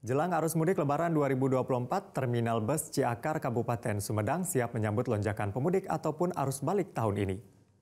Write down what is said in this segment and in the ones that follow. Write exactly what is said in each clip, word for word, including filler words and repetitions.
Jelang arus mudik Lebaran dua ribu dua puluh empat, Terminal Bus Ciakar Kabupaten Sumedang siap menyambut lonjakan pemudik ataupun arus balik tahun ini.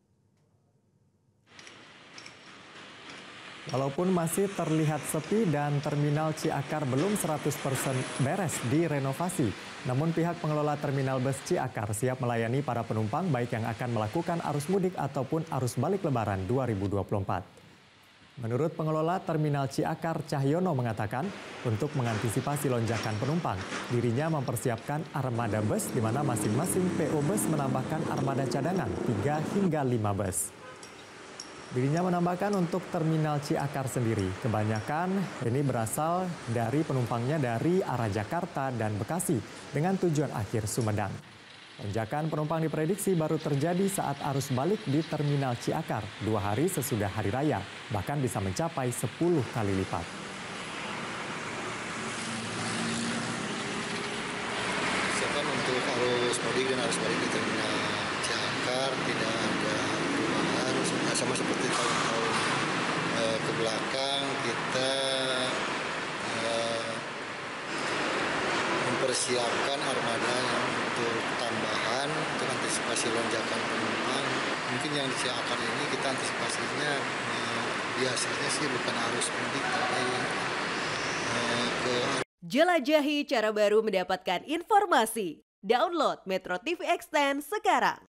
Walaupun masih terlihat sepi dan Terminal Ciakar belum seratus persen beres direnovasi, namun pihak pengelola Terminal Bus Ciakar siap melayani para penumpang baik yang akan melakukan arus mudik ataupun arus balik Lebaran dua ribu dua puluh empat. Menurut pengelola Terminal Ciakar, Cahyono mengatakan, untuk mengantisipasi lonjakan penumpang, dirinya mempersiapkan armada bus di mana masing-masing P O bus menambahkan armada cadangan tiga hingga lima bus. Dirinya menambahkan untuk Terminal Ciakar sendiri, kebanyakan ini berasal dari penumpangnya dari arah Jakarta dan Bekasi dengan tujuan akhir Sumedang. Lonjakan penumpang diprediksi baru terjadi saat arus balik di Terminal Ciakar dua hari sesudah Hari Raya, bahkan bisa mencapai sepuluh kali lipat. Misalkan untuk arus mudik dan arus balik di Terminal Ciakar tidak ada perubahan, sama seperti tahun-tahun eh, ke belakang. Kita eh, mempersiapkan armada yang untuk tambahan untuk antisipasi lonjakan penumpang. Mungkin yang di Ciakar ini kita antisipasinya eh, biasanya sih bukan arus mudik tapi eh, ke Jelajahi cara baru mendapatkan informasi. Download Metro T V Extend sekarang.